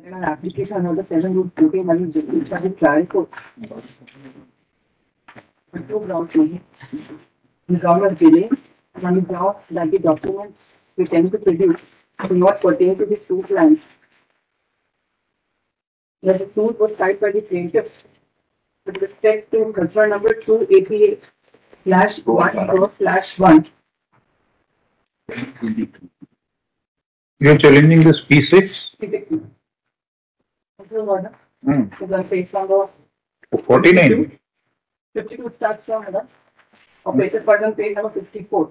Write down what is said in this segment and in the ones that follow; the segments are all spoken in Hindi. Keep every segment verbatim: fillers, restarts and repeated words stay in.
an application of the seven root protein and district that is trial for two grounds only. The government delay and on the ground that the documents we tend to produce do not pertain to the suit lands. That the suit was filed by the plaintiff with respect to concern number two eighty-eight slash one cross slash one. You are challenging this P six? P six. Hmm. So on page number forty-nine. fifty-two starts from the operator part on page number fifty-four.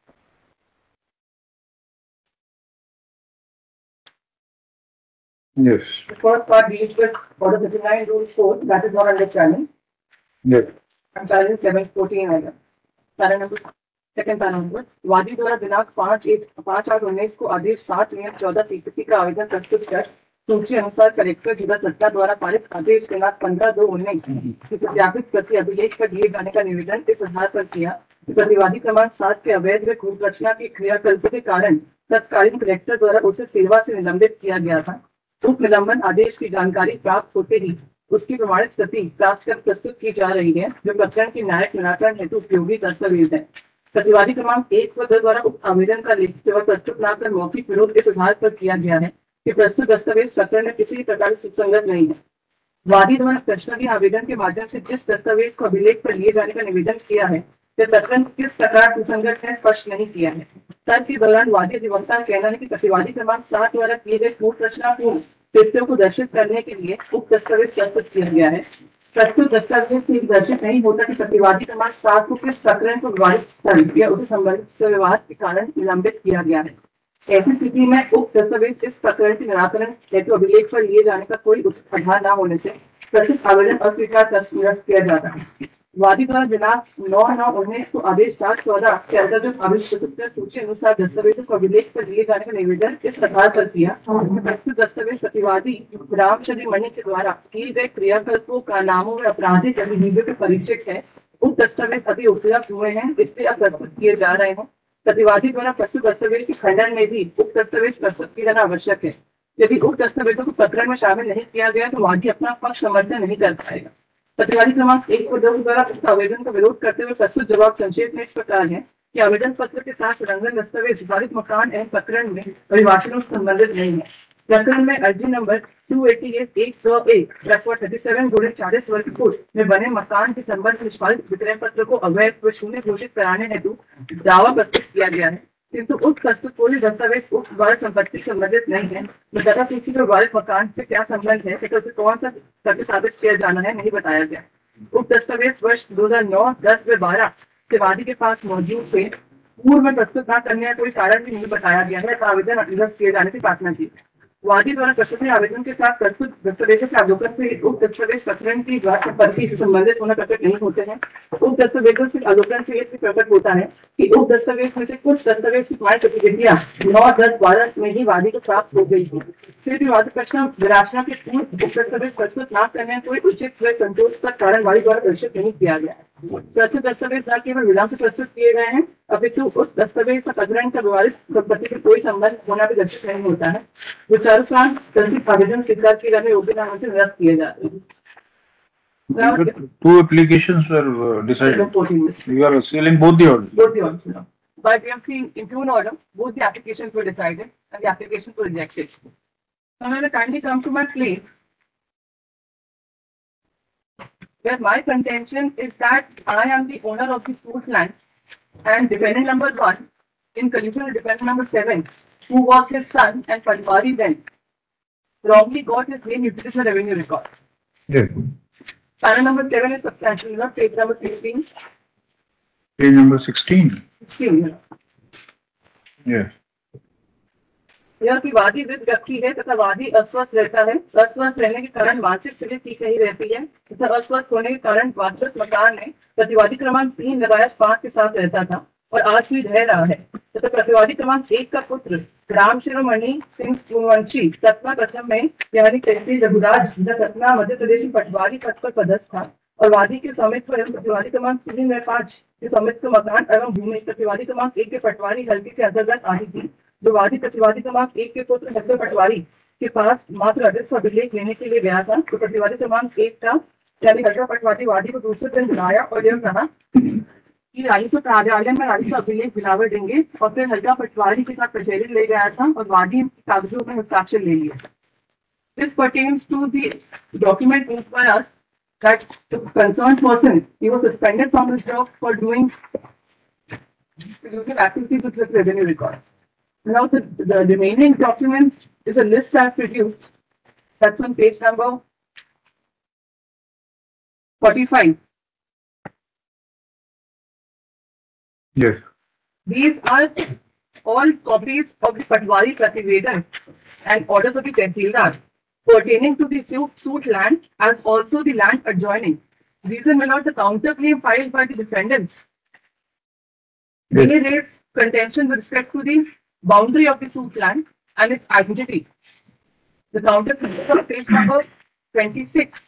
Yes. The first part deals with order thirty-nine rule four, that is not under challenge. Yes. I'm challenging seven fourteen item. Para number second para number वादी द्वारा दिनांक पाँच एक पाँच आठ उन्नीस को आदेश सात नियम चौदह सीपीसी का आवेदन प्रस्तुत कर सूची अनुसार कलेक्टर जिला सत्ता द्वारा पारित आदेश दिनांक पंद्रह दो उन्नीस की सत्यापित प्रति अभिलेख पर दिए जाने का निवेदन इस आधार पर किया कि प्रतिवादी क्रमांक सात के अवैध व खूब रचना की क्रियाकल्प के कारण तत्कालीन कलेक्टर द्वारा उसे सेवा से निलंबित किया गया था। उप निलंबन आदेश की जानकारी प्राप्त होते ही उसकी प्रमाणित प्रति प्राप्त कर प्रस्तुत की जा रही है, जो प्रकरण की न्यायिक निराकरण हेतु उपयोगी दस्तावेज है। प्रतिवादी क्रमांक एक व दो द्वारा उप आवेदन का लिखित सेवा प्रस्तुत न कर मौखिक विरोध इस आधार पर किया गया है कि प्रस्तुत दस्तावेज प्रकरण में किसी प्रकार से सुसंगत नहीं है। वादी द्वारा प्रश्नावली आवेदन के माध्यम से जिस दस्तावेज को अभिलेख पर लिए जाने का निवेदन किया है वह प्रकरण किस प्रकार सुसंगत है स्पष्ट नहीं किया है। तर्क के दौरान वादी अधिवक्ता का कहना है कि प्रतिवादी क्रमांक सात द्वारा किए गए ठोस रचना को तथ्यों को दर्शित करने के लिए उप दस्तावेज प्रस्तुत किया गया है। प्रस्तुत दस्तावेज से दर्शित नहीं होता कि प्रतिवादी क्रमांक सात को किस प्रकरण को विवादित स्थल या उसे संबंधित विवाद के कारण निलंबित किया गया है। ऐसी स्थिति में उप दस्तावेज इस प्रकरण के निराकरण हेतु अभिलेख पर लिए जाने का कोई उचित आधार न होने से प्रस्तुत आवेदन अस्वीकार निरस्त किया जाता है। वादी द्वारा दिनांक नौ नौ उन्नीस को आदेश सात चौदह के अंतर्गत आविष्कृत सूची अनुसार दस्तावेजों को अभिलेख पर लिए जाने का निवेदन इस आधार पर किया। प्रस्तुत दस्तावेज प्रतिवादी रामचंद्र मणि के द्वारा किए गए क्रियाकल्पों का नामों में आपराधिक गतिविधियों के परिचित है। उप दस्तावेज अभी उपलब्ध हुए हैं, इसलिए अब प्रस्तुत किए जा रहे हैं। प्रतिवादी द्वारा प्रस्तुत दस्तावेज के खंडन में भी उप दस्तावेज प्रस्तुत किया जाना आवश्यक है। यदि उप दस्तावेजों को प्रकरण में शामिल नहीं किया गया तो वादी अपना पक्ष समर्थन नहीं कर पाएगा। प्रतिवादी क्रमांक एक और दो द्वारा उक्त आवेदन का विरोध करते हुए प्रस्तुत जवाब संक्षेप में इस प्रकार है कि आवेदन पत्र के साथ संलग्न दस्तावेज विवादित मकान एवं प्रकरण में अभिभाषणों से संबंधित नहीं है। प्रकरण में अर्जी नंबर टू एटी एट एक सौ एक थर्टी सेवन गुणे चालीस वर्ग फुट में बने मकान के संबंध निष्पादित विक्रय पत्र को अवैध व शून्य घोषित कराने हेतु दावा प्रस्तुत किया गया है, किंतु उक्त प्रस्तुत कोई दस्तावेज उक्त विवादित संपत्ति से संबंधित नहीं है। बताता सूची में विवादित मकान से क्या संबंध है तथा उसे कौन सा तथ्य साबित किया जाना है नहीं बताया गया। उक्त दस्तावेज वर्ष दो हजार नौ दस व बारह से वादी के पास मौजूद थे। पूर्व में प्रस्तुत न करने का कोई कारण भी नहीं बताया गया है, आवेदन निरस्त किए जाने की प्रार्थना की। वादी द्वारा प्रस्तुत आवेदन के साथ प्रस्तुत दस्तावेजों के अवलोकन से उक्त दस्तावेज प्रकरण की संपत्ति से संबंधित होना प्रकट नहीं होते हैं। उक्त दस्तावेजों से अवलोकन से यह प्रकट होता है कि उक्त दस्तावेज में से कुछ दस्तावेज की तुम्हारी प्रतिक्रिया नौ दस बारह में ही वादी को प्राप्त हो गई थी। फिर भी वादी प्रश्न विरासना के पूर्व उक्त दस्तावेज प्रस्तुत न करने कोई उचित व संतोष का कारण वादी द्वारा प्रदर्शित नहीं किया गया। प्रस्तुत दस्तावेज न केवल विराम से प्रस्तुत किए गए हैं अपितु उक्त दस्तावेज का प्रकरण का विवादित संपत्ति से कोई संबंध होना भी दर्शित नहीं होता है। विचारों प्रस्तुत आवेदन स्वीकार किए जाने योग्य नाम से निरस्त किए जाते हैं। Two applications were uh, decided. You are sealing both the orders. Both the orders. No. But we have seen in one order, both the applications were decided and the applications were rejected. Now, I will kindly come to my claim, where my contention is that I am the owner of the suit land and defendant number one in collusion with defendant number seven, who was his son and Patwari then, wrongly got his name into the revenue record. Yes. Para number seven is substantial enough. Page number sixteen. Page number sixteen. sixteen. Yes. यह कि वादी वृद्ध व्यक्ति है तथा वादी अस्वस्थ रहता है। अस्वस्थ रहने के कारण मानसिक स्थिति ठीक नहीं रहती है तथा अस्वस्थ होने के कारण वादग्रस्त मकान में प्रतिवादी क्रमांक तीन लगाया पांच के साथ रहता था और आज भी रह रहा है तथा प्रतिवादी क्रमांक एक का पुत्र राम शिरोमणि सिंह सूर्यवंशी सतना प्रथम में यानी तहसील रघुराज सतना मध्य प्रदेश में पटवारी पद पर पदस्थ था और वादी के स्वामित्व एवं प्रतिवादी क्रमांक तीन में पांच के स्वामित्व मकान एवं भूमि प्रतिवादी क्रमांक एक के पटवारी हल्के के अंतर्गत आती थी, जो वादी प्रतिवादी क्रमांक एक के पुत्र सत्य पटवारी के पास मात्र अभिष्ट अभिलेख लेने के लिए गया था तो प्रतिवादी क्रमांक एक था, यानी हल्का पटवारी वादी को दूसरे दिन बुलाया और यह कहा कि राजस्व कार्यालय में राजस्व अभिलेख दिलावर देंगे, और फिर हल्का पटवारी के साथ कचहरी ले गया था और वादी कागजों में हस्ताक्षर ले लिए। This pertains to the document moved by us that the concerned person, he was suspended from his job for doing activities with the revenue records. Now the, the remaining documents is a list I've produced. That's on page number forty-five. Yes. These are all copies of the Patwari Prativedan and orders of the Tehsildar pertaining to the suit, suit land as also the land adjoining. Reason will not the counterclaim filed by the defendants. Yes. They raise contention with respect to the boundary of the suit land and its identity. The counterclaim on page number twenty-six.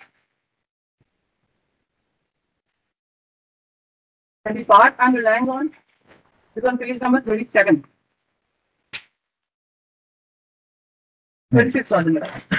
And the part I'm relying on is on page number thirty-seven. thirty-six, sorry.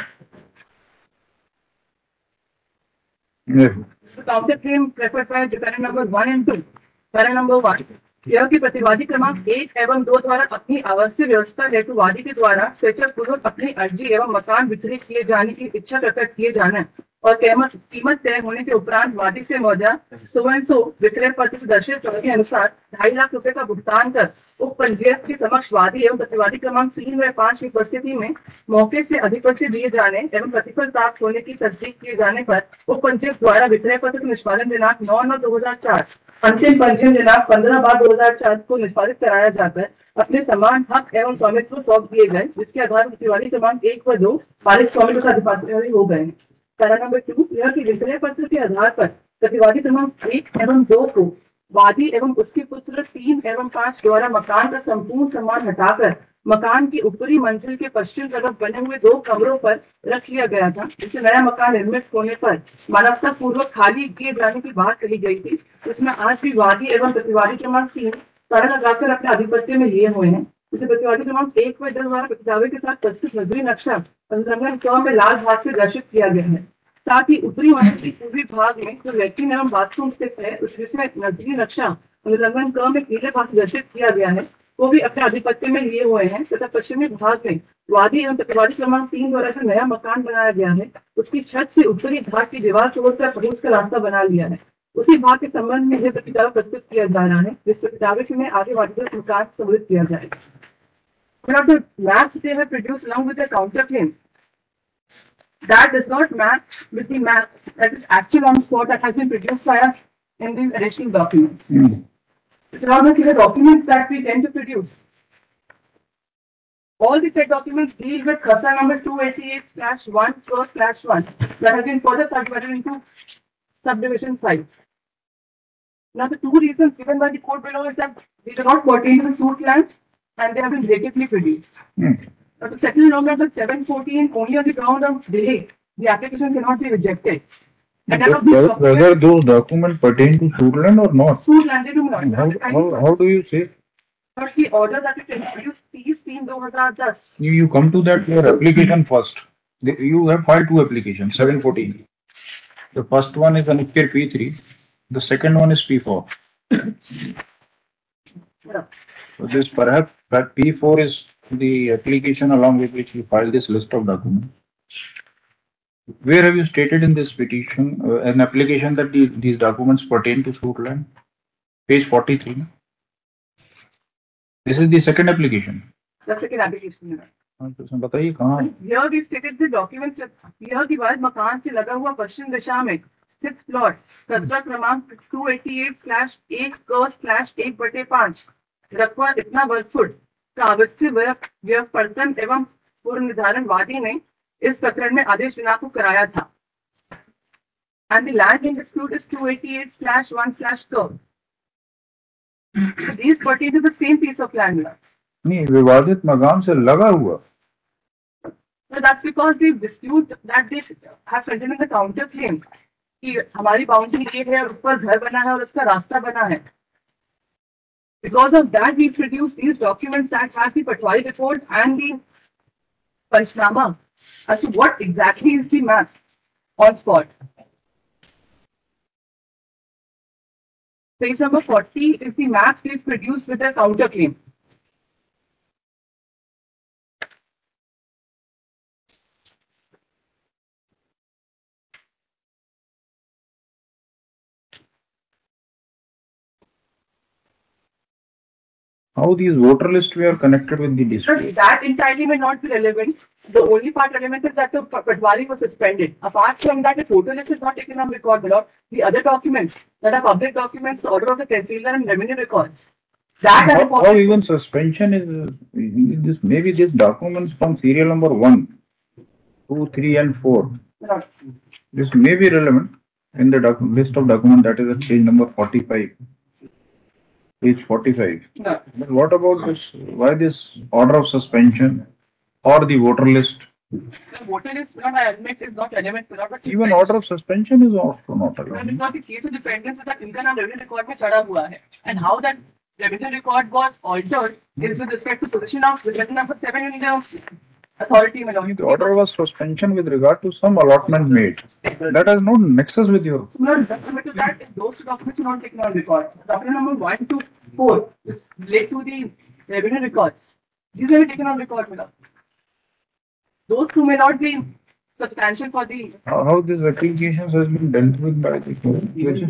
Yes. The counterclaim preferred by defendant number one and two. Para number one. यह कि प्रतिवादी क्रमांक एक एवं दो द्वारा अपनी आवश्यक व्यवस्था हेतु वादी के द्वारा स्वेच्छापूर्वक अपनी अर्जी एवं मकान वितरित किए जाने की इच्छा प्रकट किए जाना और कीमत कीमत तय होने के उपरांत वादी से मौजा सुवर्ण सो विक्रय पत्र प्रदर्शित के अनुसार ढाई लाख रुपए का भुगतान कर उप पंजीयक के समक्ष वादी एवं प्रतिवादी क्रमांक तीन व पांच की उपस्थिति में मौके से अधिपत्र दिए जाने एवं प्रतिफल प्राप्त होने की तस्दीक किए जाने पर उप पंजीयक द्वारा विक्रय पत्र का निष्पादन दिनांक नौ नौ दो हजार चार अंतिम पंजीयन दिनांक पंद्रह बार दो हजार चार को निष्पादित कराया जाकर अपने समान हक एवं स्वामित्व सौंप दिए गए, जिसके आधार पर प्रतिवादी क्रमांक एक व दो बारिश स्वामित्व का अधिपति हो गए। धारा नंबर टू, यह कि विक्रय पत्र के आधार पर प्रतिवादी क्रमांक एक एवं दो को वादी एवं उसके पुत्र तीन एवं पांच द्वारा मकान का संपूर्ण सामान हटाकर मकान की ऊपरी मंजिल के पश्चिम तरफ बने हुए दो कमरों पर रख लिया गया था, जिससे नया मकान निर्मित होने पर मानवता पूर्वक खाली किए जाने की बात कही गई थी। इसमें आज भी वादी एवं प्रतिवादी क्रमांक तीन तारा लगाकर अपने आधिपत्य में लिए हुए हैं। इसे प्रतिवादी क्रमांक एक व दो द्वारा दावे के साथ प्रस्तुत नजरी नक्शा पंचांगन सौ में लाल भाग से दर्शित किया गया है। साथ ही ऊपरी मंजिल के पूर्वी भाग में जो लैट्रिन एवं बाथरूम स्थित है उस विषय नजरी नक्शा उल्लंघन क में पीले भाग से दर्शित किया गया है, वो भी अपने आधिपत्य में लिए हुए हैं तथा पश्चिमी भाग में वादी एवं प्रतिवादी क्रमांक तीन द्वारा जो नया मकान बनाया गया है उसकी छत से उत्तरी भाग की दीवार तोड़कर पहुंच का रास्ता बना लिया है। उसी भाग के संबंध में यह प्रतिदावा प्रस्तुत किया जा रहा है, जिस प्रतिदावे में आगे वादी का स्वीकार सम्मिलित किया जाएगा। But the maps they have produced along with the counterclaims, that does not match with the map that is actual on spot that has been produced by us in these arresting documents. Mm. Now, see the documents that we tend to produce. All the said documents deal with Khasa number two eighty-eight slash one first slash one that has been further subdivided into subdivision five. Now, the two reasons given by the court below is that they do not pertain to the suit lands and they have been relatively produced. Mm. Now, to settle law number seven fourteen only on the ground of delay, the application cannot be rejected. And none of these Whether documents, those documents pertain to Suitland or not? suit land they do not. How, how, how do you say? But the order that it introduced तीस तीन दो हज़ार दस. You, you come to that your application first. The- You have filed two applications, seven fourteen. The first one is an P three. The second one is P four. Yeah. So this perhaps that P four is the application along with which you filed this list of documents. Where have you stated in this petition uh, an application that these, these documents pertain to Suitland? Page forty-three. no? This is the second application. The second application. हाँ, तो इसमें बताइए कहाँ है? Here we stated the documents. यह दीवार मकान से लगा हुआ पश्चिम दिशा में स्थित प्लॉट खसरा क्रमांक दो सौ अट्ठासी स्लैश एक क स्लैश एक बटे पांच रकबा इतना वर्ग फुट का आवश्यक व्यवपर्तन एवं पूर्व निर्धारण वादी ने इस प्रकरण में आदेश दिनांक को कराया था। And the land in dispute is two eighty-eight slash one slash क. These pertain to the same piece of land. नहीं, विवादित मकान से लगा हुआ. So that's because the dispute that they have contained in the counterclaim कि हमारी बाउंड्री ये है और ऊपर घर बना है और उसका रास्ता बना है. Because of that, we produced these documents that have the Patwari report and the Panchnama as to what exactly is the map on spot. Page number forty is the map is produced with a counterclaim. How these voter lists were connected with the Sir, dispute? that entirely may not be relevant. The only part relevant is that the Patwari was suspended. Apart from that, the total list is not taken on record, below. The other documents that are public documents, the order of the Tehsildar and revenue records. That are How, how important. even suspension is uh, this? Maybe these documents from serial number one, two, three, and four. No. This may be relevant in the doc list of document that is at page number forty-five. Page forty-five. No. But what about this? Why this order of suspension or the voter list? The voter list, not I admit, is not relevant. Not, but Even order of suspension is also not Sir, allowed. because the case of dependence is that इनका नाम revenue record में चढ़ा हुआ है, and how that revenue record was altered is with respect to position of letter number seven in the authority. The order was suspension with regard to some allotment made. That has no nexus with your. No, document to that, those two documents are not taken on record. Document number one to four relate to the revenue records. These may be taken on record, madam. Those two may not be substantial for the. How how these applications has been dealt with by the court?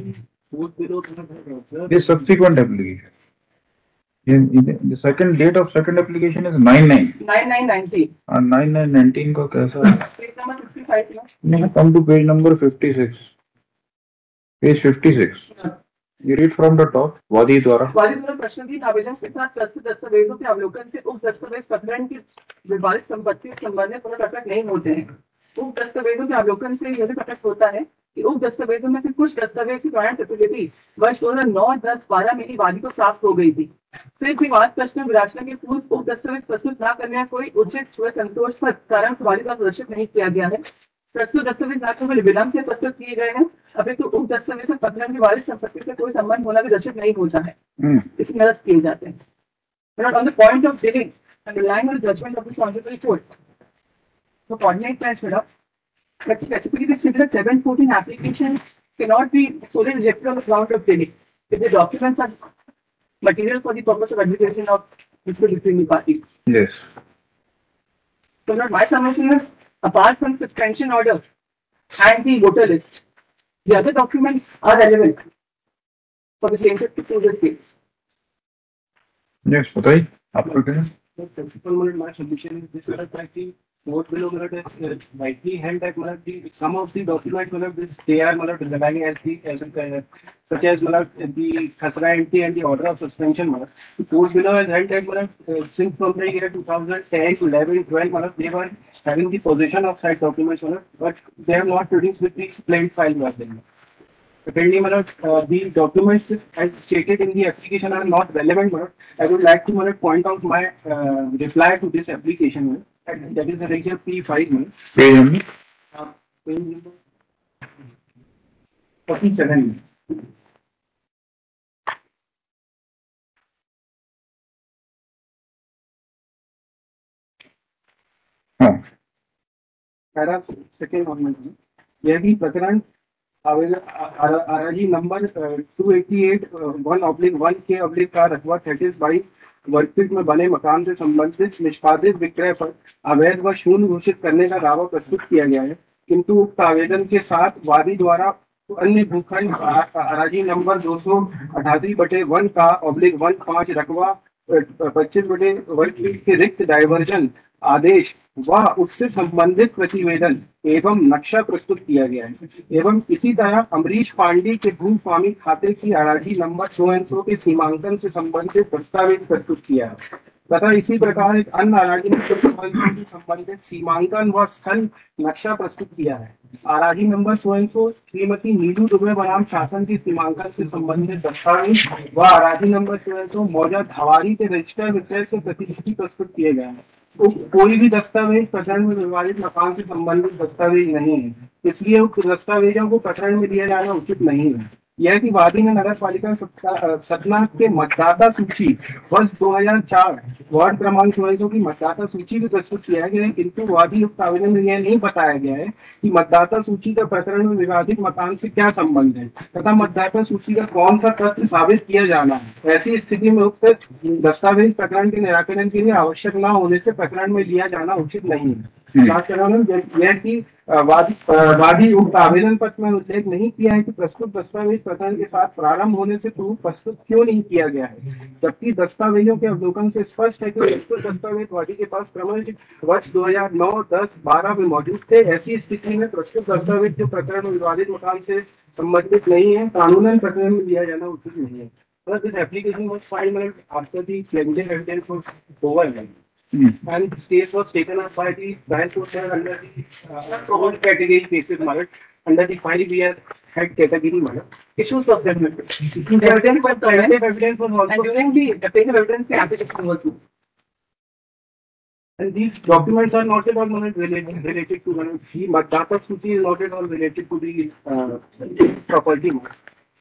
Which- This subsequent application. In, in the second date of second application is nine nine nine nine ninety. and nine nine nineteen का कैसा है? Page number fifty-five. No? Now come to page number fifty-six. Page fifty-six. You read from the top. वादी द्वारा वादी द्वारा प्रश्न की आवेदन के साथ प्रस्तुत दस्तावेजों के अवलोकन से उक्त दस्तावेज प्रकरण की विवादित संपत्ति से संबंधित पुनः प्रकट नहीं होते हैं। उक्त दस्तावेजों के अवलोकन से यह भी प्रकट होता है कि उक्त दस्तावेजों में से कुछ दस्तावेज की प्रमाण प्रतिलिपि वर्ष दो हजार नौ दस बारह में ही वादी को प्राप्त हो गई थी। फिर भी वाद प्रश्न विरासत के पूर्व उक्त दस्तावेज प्रस्तुत न करने का कोई उचित व संतोषप्रद कारण वादी द्वारा प्रदर्शित नहीं किया गया है। प्रस्तुत दस्तावेज न केवल विलंब से प्रस्तुत किए गए हैं, अपितु उक्त दस्तावेज से प्रकरण की वारिस संपत्ति से कोई संबंध होना भी दर्शित नहीं होता है। इसमें निरस्त किए जाते हैं। But on the point of delay and relying on the judgment of the Honorable Court, the coordinate plan should have. But specifically, the civil seven fourteen application cannot be solely rejected on the ground of delay if the documents are material for the purpose of adjudication of dispute between the parties. Yes. So, now my submission is apart from suspension order and the voter list, the other documents are relevant for the plaintiff to prove this case. Yes, बताइए आपका क्या है? The principal मतलब my submission is this मतलब that the court below मतलब rightly held that मतलब the some of the documents मतलब this they are मतलब relying as the as a, such as मतलब the khasra entry and the order of suspension मतलब the court below has held that मतलब since from the year two thousand ten, eleven, twelve मतलब they were having the possession of such documents मतलब but they have not produced with the plain file मतलब. Apparently, uh, the documents as stated in the application are not relevant. Madam. I would like to madam, point out my uh, reply to this application. Madam. And that is the regular P five. Madam. Page number Uh, page number forty-seven. हाँ Para second one. यदि प्रकरण आवेदन आरजी number two eighty eight one oblique one के ऑब्लिक का रकबा थर्टीस बाई वर्कपीट में बने मकान से संबंधित निष्पादित विक्रय पर अवैध व शून्य घोषित करने का दावा प्रस्तुत किया गया है, किंतु उक्त आवेदन के साथ वादी द्वारा अन्य भूखंड आरजी नंबर दो सौ अठासी बटे वन का ऑब्लिक वन पांच रकबा पच्चीस बटे वर्कपीट के रिक्त डाइवर्जन आदेश व उससे संबंधित प्रतिवेदन एवं नक्शा प्रस्तुत किया गया है एवं इसी तरह अमरीश पांडे के भू स्वामी खाते की अराजी नंबर सो एंड सो के सीमांकन से संबंधित दस्तावेज प्रस्तुत किया है तथा इसी प्रकार एक अन्य अराजी नंबर से संबंधित सीमांकन व स्थल नक्शा प्रस्तुत किया है। अराजी number so and so Shrimati Neelu Dubey बनाम शासन की सीमांकन से संबंधित दस्तावेज व अराजी नंबर सो एंड सो मौजा धवारी के रजिस्टर विक्रय से प्रतिलिपि प्रस्तुत किए गए हैं। कोई भी दस्तावेज प्रकरण में विवादित मकान से संबंधित दस्तावेज नहीं है, इसलिए उक्त दस्तावेजों को प्रकरण में दिया जाना उचित नहीं है। यह कि वादी में नगर पालिका सत्ता- सतना के मतदाता सूची वर्ष दो हज़ार चार वार्ड क्रमांक चौबीस की मतदाता सूची भी प्रस्तुत किया गया है, किंतु वादी उक्त आवेदन में यह नहीं बताया गया है कि मतदाता सूची का प्रकरण में विवादित मकान से क्या संबंध है तथा मतदाता सूची का कौन सा तथ्य साबित किया जाना है। ऐसी स्थिति में उक्त दस्तावेज प्रकरण के निराकरण के लिए आवश्यक न होने से प्रकरण में लिया जाना उचित नहीं है। जांच प्रकरण यह कि अ, वादी अ, वादी उक्त आवेदन पत्र में उल्लेख नहीं किया है कि प्रस्तुत दस्तावेज प्रकरण के साथ प्रारंभ होने से पूर्व प्रस्तुत क्यों नहीं किया गया है, जबकि दस्तावेजों के अवलोकन से स्पष्ट है कि प्रस्तुत दस्तावेज वादी के पास क्रमश वर्ष दो हज़ार नौ, दस, बारह में मौजूद थे। ऐसी स्थिति में प्रस्तुत दस्तावेज जो प्रकरण में विवादित मकान से संबंधित नहीं है, कानूनन प्रकरण में लिया जाना उचित नहीं है। But this application was filed after the splendid evidence was over. And this case was taken up by the branch court under the uh, old category cases, Marat, under the five year head category, Marat. Issues of development. The evidence was Preventive commenced, evidence was and also, during the obtaining evidence, the application was moved. and these documents are not at all Marat, related, related to Marat. The Matdata Suchi is not at all related to the uh, property, Marat.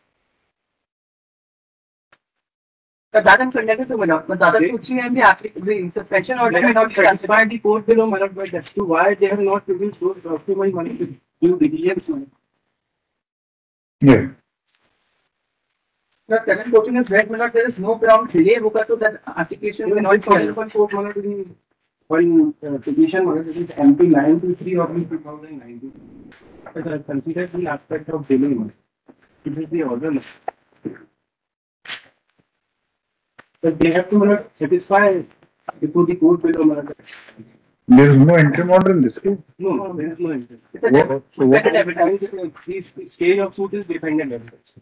But that is connected to Manoj. But the other Suchi and the applic- the suspension order may not be transferred. Satisfied the court below, Marat, but as to why they have not produced those documents, Marat, with due diligence, Marat. Yeah. The seven fourteen is read, Manoj, there is no ground delay होगा तो that application Even will this not one, follow. one court, Marat, in one uh, petition, Marat, it is M P nine two three of two thousand nineteen. It has considered the aspect of delay, Marat. It is the order, Marat. But they have to, Marat, satisfy before the court below, Marat. There is no interim order in this case. No, no, there is no interest. It's a What- so what- dependent evidence. The stage of suit is dependent evidence.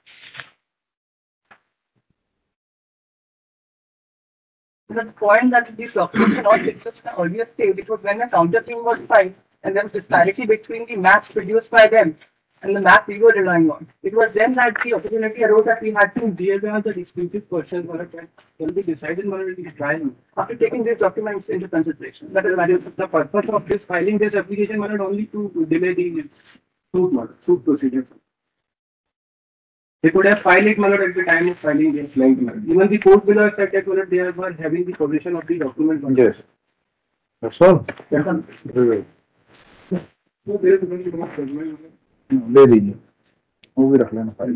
The point that these documents are not exist in the earlier stage, it was when a counterclaim was filed and there was disparity between the maps produced by them and the map we were relying on. It was then that the opportunity arose that we had to, These are the disputed questions, Marat, that can be decided, Marat, in trial. after taking these documents into consideration, that is value. The purpose of this filing this application, Marat, only to delay the suit, Marat, suit procedure. They could have filed it, Marat, at the time of filing their claim, Marat. Even the court below said that, Marat, they were having the possession of the document, Marat. Yes. That's all. Yes. Very So there is going to be no judgment, Marat. well. दे दीजिए वो भी रख लेना फाइल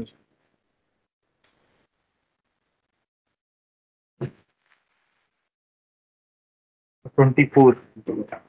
twenty-four